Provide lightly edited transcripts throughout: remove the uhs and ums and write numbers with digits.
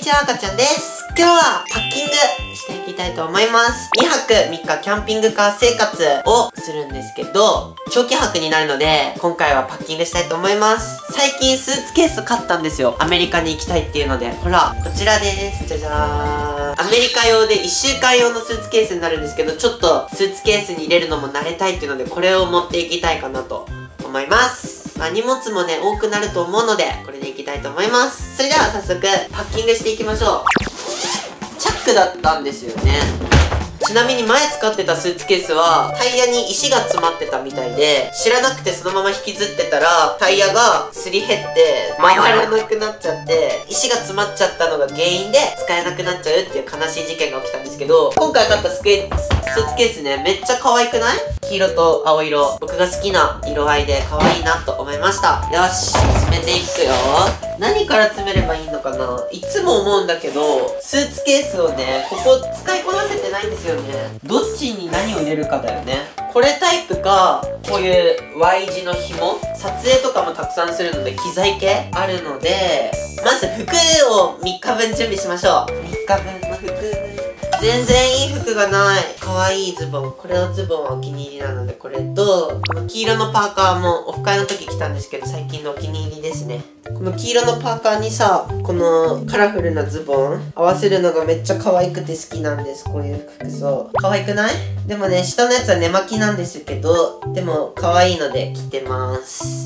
ちは、赤ちゃんです。今日はパッキングしていきたいと思います。2泊3日キャンピングカー生活をするんですけど、長期泊になるので、今回はパッキングしたいと思います。最近スーツケース買ったんですよ。アメリカに行きたいっていうので。ほら、こちらです。じゃじゃーん。アメリカ用で1週間用のスーツケースになるんですけど、ちょっとスーツケースに入れるのも慣れたいっていうので、これを持っていきたいかなと思います。荷物もね、多くなると思うので、これでいきたいと思います。それでは早速、パッキングしていきましょう。チャックだったんですよね。ちなみに前使ってたスーツケースは、タイヤに石が詰まってたみたいで、知らなくてそのまま引きずってたら、タイヤがすり減って、回らなくなっちゃって、石が詰まっちゃったのが原因で、使えなくなっちゃうっていう悲しい事件が起きたんですけど、今回買ったスーツケースね、めっちゃ可愛くない？黄色と青色。僕が好きな色合いで可愛いなと思いました。よし、詰めていくよ。何から詰めればいいのかな？いつも思うんだけど、スーツケースをね、ここ使いこなせてないんですよね。どっちに何を入れるかだよね。これタイプか、こういう Y 字の紐、撮影とかもたくさんするので機材系あるので、まず服を3日分準備しましょう。3日分の服。全然いい服がない。可愛いズボン。これのズボンはお気に入りなので、これと、この黄色のパーカーもオフ会の時着たんですけど、最近のお気に入りですね。この黄色のパーカーにさ、このカラフルなズボン合わせるのがめっちゃ可愛くて好きなんです。こういう服装。可愛くない？でもね、下のやつは寝巻きなんですけど、でも可愛いので着てます。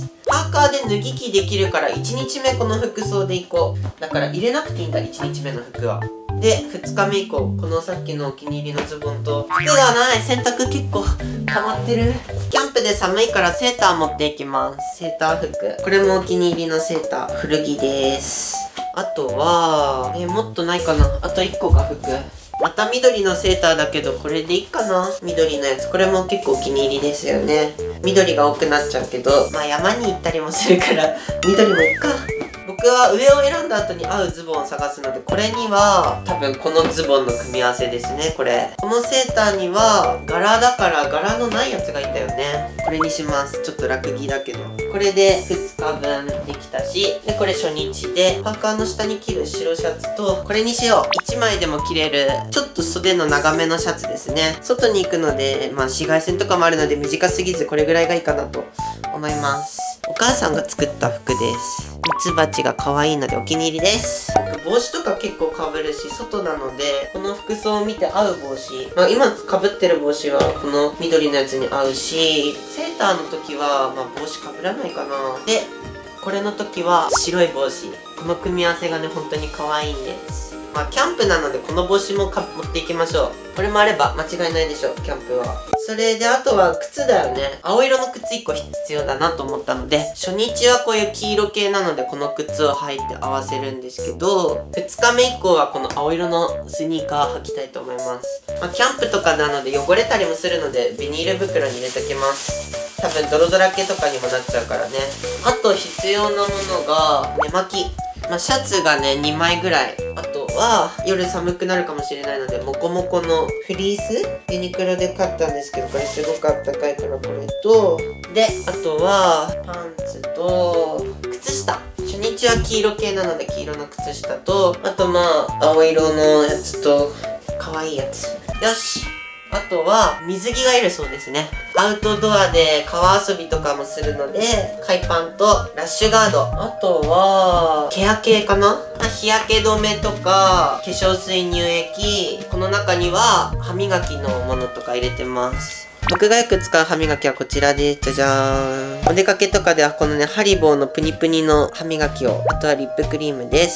パーカーで脱ぎ着できるから1日目この服装でいこう。だから入れなくていいんだ、1日目の服は。で、2日目以降、このさっきのお気に入りのズボンと、服がない。洗濯結構溜まってる。キャンプで寒いからセーター持っていきます。セーター服。これもお気に入りのセーター。古着です。あとは、もっとないかな。あと1個が服。また緑のセーターだけど、これでいいかな。緑のやつ。これも結構お気に入りですよね。緑が多くなっちゃうけど、まあ山に行ったりもするから、緑もいいか。僕は上を選んだ後に合うズボンを探すので、これには多分このズボンの組み合わせですね。これこのセーターには柄だから柄のないやつがいいんだよね。これにします。ちょっと楽着だけど、これで2日分できたし、でこれ初日でパーカーの下に着る白シャツと、これにしよう。1枚でも着れるちょっと袖の長めのシャツですね。外に行くので、まあ紫外線とかもあるので短すぎず、これぐらいがいいかなと思います。お母さんが作った服です。ミツバチが可愛いのでお気に入りです。帽子とか結構被るし、外なのでこの服装を見て合う帽子、まあ今被ってる帽子はこの緑のやつに合うし、セーターの時はまあ帽子被らないかな。でこれの時は白い帽子。この組み合わせがね本当に可愛いんです。まあキャンプなのでこの帽子も持っていきましょう。これもあれば間違いないでしょう、キャンプは。それであとは靴だよね。青色の靴1個必要だなと思ったので、初日はこういう黄色系なのでこの靴を履いて合わせるんですけど、2日目以降はこの青色のスニーカー履きたいと思います。まあキャンプとかなので汚れたりもするのでビニール袋に入れときます。多分泥だらけとかにもなっちゃうからね。あと必要なものが寝巻き。まあ、シャツがね2枚ぐらい。あとは夜寒くなるかもしれないのでモコモコのフリース、ユニクロで買ったんですけど、これすごくあったかいからこれと、であとはパンツと靴下。初日は黄色系なので黄色の靴下と、あとまあ青色のやつと可愛いやつ。よし、あとは水着がいるそうですね。アウトドアで川遊びとかもするので、海パンとラッシュガード。あとはケア系かな。日焼け止めとか化粧水、乳液。この中には歯磨きのものとか入れてます。僕がよく使う歯磨きはこちらです。じゃじゃーん。お出かけとかではこのねハリボーのプニプニの歯磨きを。あとはリップクリームです。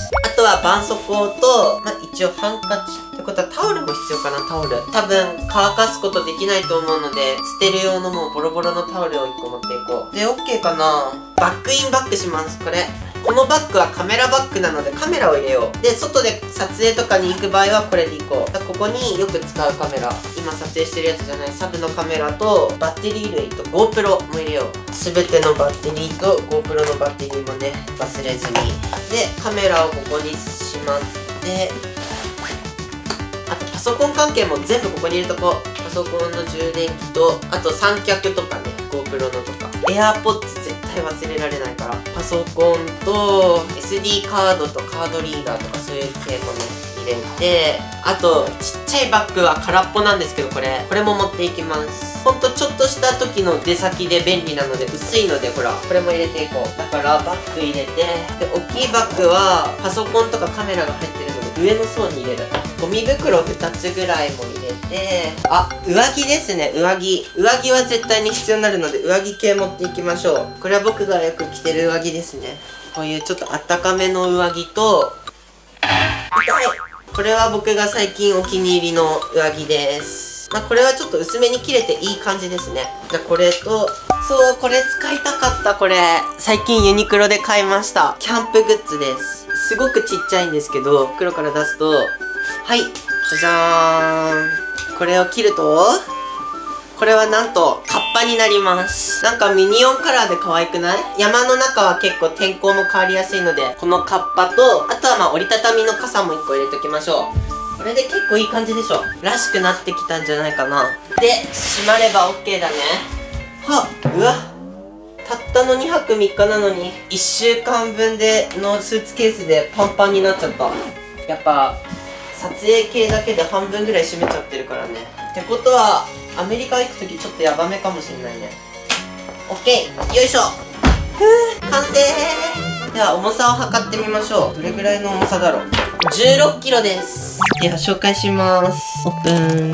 あとは絆創膏と、まあ、一応ハンカチってことはタオルも必要かな。タオル多分乾かすことできないと思うので、捨てる用のもうボロボロのタオルを1個持っていこう。で OK かな。バックインバッグします。このバッグはカメラバッグなのでカメラを入れよう。で外で撮影とかに行く場合はこれでいこう。ここによく使うカメラ、今撮影してるやつじゃないサブのカメラとバッテリー類と GoPro も入れよう。全てのバッテリーと GoPro のバッテリーもね忘れずに。でカメラをここにしまって、あとパソコン関係も全部ここに入れとこう。パソコンの充電器と、あと三脚とかね GoPro のとか、AirPods 絶対忘れられないから、パソコンと SD カードとカードリーダーとかそういうそういう系もね入れて、あとちっちゃいバッグは空っぽなんですけど、これも持っていきます。ほんとちょっとした時の出先で便利なので、薄いのでほらこれも入れていこう。だからバッグ入れて、で大きいバッグはパソコンとかカメラが入ってるので上の層に入れる。ゴミ袋2つぐらいも入れて、あ、上着ですね。上着は絶対に必要になるので上着系持っていきましょう。これは僕がよく着てる上着ですね。こういうちょっとあったかめの上着と、痛い、これは僕が最近お気に入りの上着です。まあこれはちょっと薄めに切れていい感じですね。じゃあこれと、そう、これ使いたかった。これ最近ユニクロで買いました。キャンプグッズです。すごくちっちゃいんですけど、袋から出すと、はい、じゃじゃーん。これを切ると、これはなんとカッパになります。なんかミニオンカラーで可愛くない？山の中は結構天候も変わりやすいので、このカッパと、あとはまあ折りたたみの傘も1個入れときましょう。これで結構いい感じでしょ。らしくなってきたんじゃないかな。で、閉まれば OK だね。はっ、うわ、たったの2泊3日なのに1週間分でのスーツケースでパンパンになっちゃった。やっぱ撮影系だけで半分ぐらい閉めちゃってるからね。ってことはアメリカ行くときちょっとヤバめかもしんないね。オッケー、よいしょ。完成。では重さを測ってみましょう。どれぐらいの重さだろう。16キロです。では紹介します。オープン。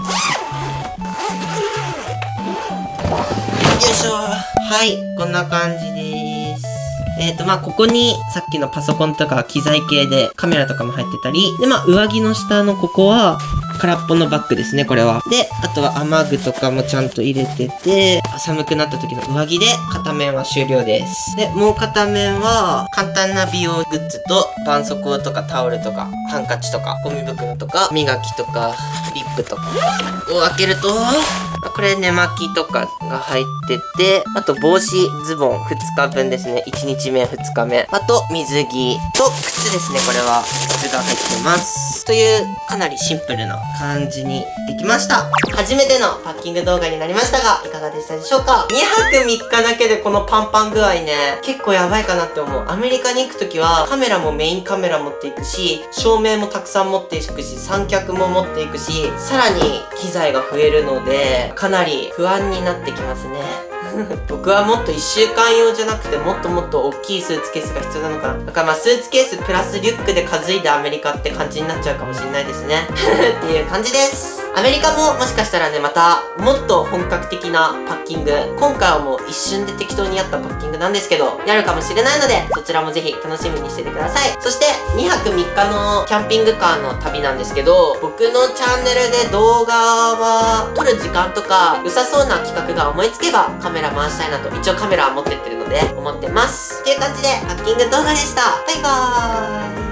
よいしょ。はい、こんな感じです。まあ、ここにさっきのパソコンとか機材系でカメラとかも入ってたり、で、まあ、上着の下のここは空っぽのバッグですね、これは。で、あとは雨具とかもちゃんと入れてて、寒くなった時の上着で片面は終了です。で、もう片面は簡単な美容グッズと、絆創膏とかタオルとか、ハンカチとか、ゴミ袋とか、磨きとか、リップとかを開けると、これ寝巻きとかが入ってて、あと帽子、ズボン2日分ですね。1日目、2日目。あと水着と靴ですね。これは靴が入ってます。という、かなりシンプルな感じにできました。初めてのパッキング動画になりましたが、いかがでしたでしょうか？ 2 泊3日だけでこのパンパン具合ね、結構やばいかなって思う。アメリカに行くときは、カメラもメインカメラ持っていくし、照明もたくさん持っていくし、三脚も持っていくし、さらに機材が増えるので、かなり不安になってきますね。僕はもっと1週間用じゃなくてもっともっと大きいスーツケースが必要なのかな。だからまあスーツケースプラスリュックで担いでアメリカって感じになっちゃうかもしれないですね。っていう感じです。アメリカももしかしたらね、またもっと本格的なパッキング、今回はもう一瞬で適当にやったパッキングなんですけど、やるかもしれないので、そちらもぜひ楽しみにしててください。そして2泊3日のキャンピングカーの旅なんですけど、僕のチャンネルで動画は撮る時間とか良さそうな企画が思いつけばカメラ回したいなと、一応カメラは持ってってるので思ってます。っていう感じでパッキング動画でした。バイバーイ。